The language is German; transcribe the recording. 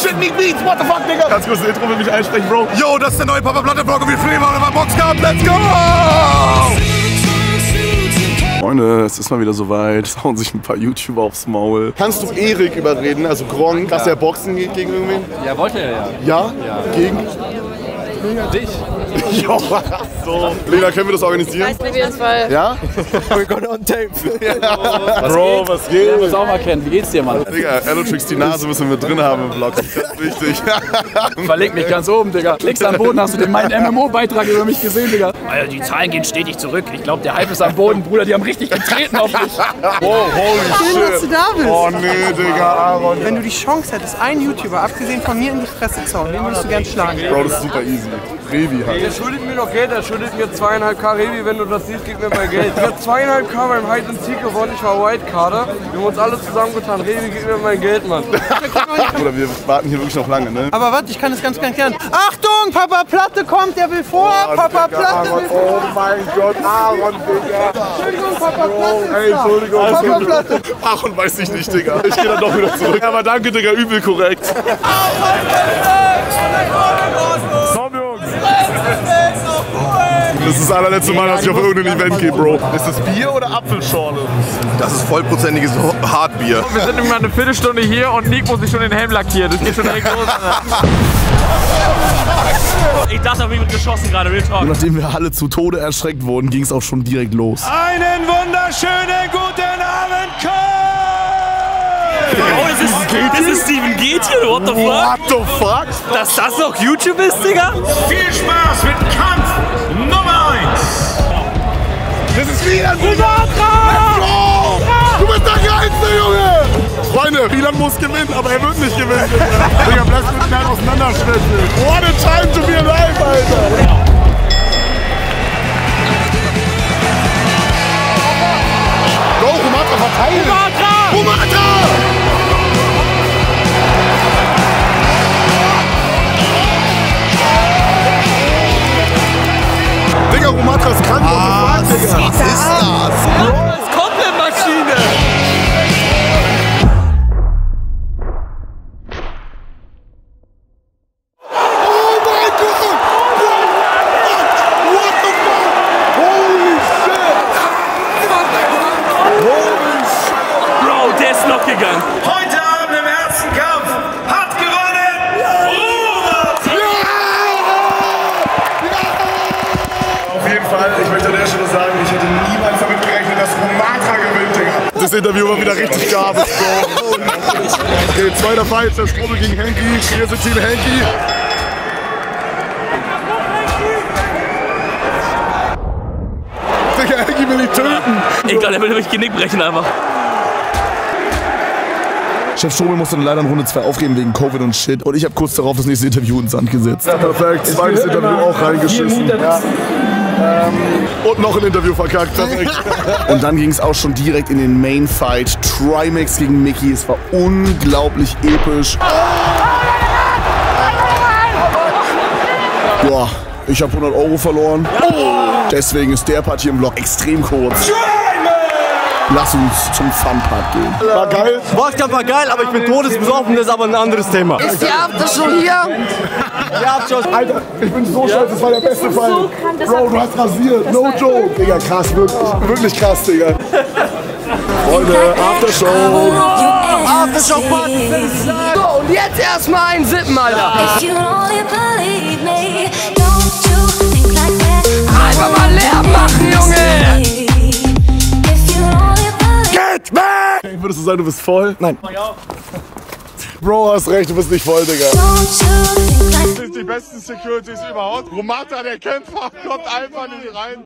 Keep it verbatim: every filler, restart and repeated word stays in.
Sydney Beats, what the fuck, Digga? Ganz kurz ein Intro für mich einsprechen, Bro. Yo, das ist der neue Papa Platte Vlog und wir fliegen mal über Boxkampf. Let's go! Freunde, es ist mal wieder soweit. Es hauen sich ein paar YouTuber aufs Maul. Kannst du Erik überreden, also Gronk, dass er boxen geht gegen irgendwen? Ja, wollte er ja. Ja? Ja. Gegen? Dich. Jo, so. Lena, können wir das organisieren? Weißt du, auf jeden Fall. Ja? We're gonna on tape. Ja. Bro, was geht? Wir uns auch mal kennen. Wie geht's dir, Mann? Digga, Allotrix, die Nase müssen wir drin haben im Vlog. Das ist ganz wichtig. Verleg mich ganz oben, Digga. Legst am Boden, hast du den meinen M M O-Beitrag über mich gesehen, Digga? Alter, die Zahlen gehen stetig zurück. Ich glaube, der Hype ist am Boden, Bruder. Die haben richtig getreten auf mich. Wow, holy Schön, dass du shit. da bist. Oh nee, Digga, Aaron. Wenn du die Chance hättest, einen YouTuber, abgesehen von mir, in die Fresse zu hauen, den würdest du gern schlagen. Bro, das ist super easy. Revi halt. Der schuldet mir noch Geld, er schuldet mir zweieinhalb K Revi, wenn du das siehst, gib mir mal Geld. Ich hab zweieinhalb K beim Hide and Seek gewonnen, ich war Whitecarder. Wir haben uns alle zusammengetan, Revi, gib mir mein Geld, Mann. Oder wir warten hier wirklich noch lange, ne? Aber warte, ich kann das ganz, ganz gern. Achtung, Papa Platte kommt, der will vor. Oh, Papa Digga, Platte Aaron. will vor. Oh mein Gott, Aaron, Digga. Entschuldigung, Papa Platte ist Ey, da. Entschuldigung. Papa Platte. Aaron weiß ich nicht, Digga. Ich geh dann doch wieder zurück. Aber danke, Digga, übel korrekt. Komm, Jungs. Das ist das allerletzte Mal, dass ich auf irgendein Event gehe, Bro. Ist das Bier oder Apfelschorle? Das ist vollprozentiges Hartbier. Wir sind immer eine Viertelstunde hier und Nick muss sich schon den Helm lackieren. Das geht schon echt los. Ich dachte, ich wird geschossen gerade. Real Talk. Nachdem wir alle zu Tode erschreckt wurden, ging es auch schon direkt los. Einen wunderschönen guten Abend, Köln! Oh, das ist, das ist Steven Gätchen, what the fuck? What the fuck? Dass das noch YouTube ist, Digga? Viel Spaß mit Kampf Nummer eins. Das ist wieder Rumatra! Du bist der Geilste, Junge! Freunde, Wieland muss gewinnen, aber er wird nicht gewinnen. Digga, bleib mit mir auseinanderschwimmen. What a time to be alive, Alter! Go, Rumatra, verteilen! Rumatra! Rumatra! Digga, Rumatra ist krank. Ah, was ist das? Bro, ist komplett Maschine. Oh mein Gott! What the fuck? Holy shit! Holy shit! Bro, der ist noch gegangen. Heute Abend im ersten Kampf hat gewonnen Rumatra. Auf jeden Fall, ich möchte an der Stelle sagen, ich hätte niemals damit gerechnet, dass Rumatra gewinnt, Digga. Das Interview war wieder richtig garbage, Bro. Okay, zweiter Fight, der Strobel gegen Henki. Hier ist Team Henki. Digga, Henki will ihn töten. Ich glaube, der will mich Genick brechen einfach. Chef Strobel musste dann leider in Runde zwei aufgeben wegen Covid und Shit. Und ich habe kurz darauf das nächste Interview in den Sand gesetzt. Ja, perfekt. Zweites Interview auch reingeschissen. Ja. Ähm, und noch ein Interview verkackt. Perfekt. Und dann ging es auch schon direkt in den Main Fight. Trimax gegen Mickey. Es war unglaublich episch. Boah, ich habe hundert Euro verloren. Deswegen ist der Part hier im Vlog extrem kurz. Lass uns zum Fun-Part gehen. War geil. Boxkampf war geil, aber ich bin todesbesoffen, das ist aber ein anderes Thema. Ist die Aftershow hier? Ja, Alter, ich bin so stolz, das war der beste Fall. Bro, du hast rasiert, no joke. Digga, krass, wirklich, wirklich krass, Digga. Freunde, Aftershow. Aftershow Party. So, und jetzt erstmal einen Sippen, Alter. Einfach mal Lärm machen, Junge. Geht weg! Würdest du sagen, du bist voll? Nein. Bro, hast recht, du bist nicht voll, Digga. Das sind die besten Securities überhaupt. Rumatra, der Kämpfer, kommt einfach nicht rein.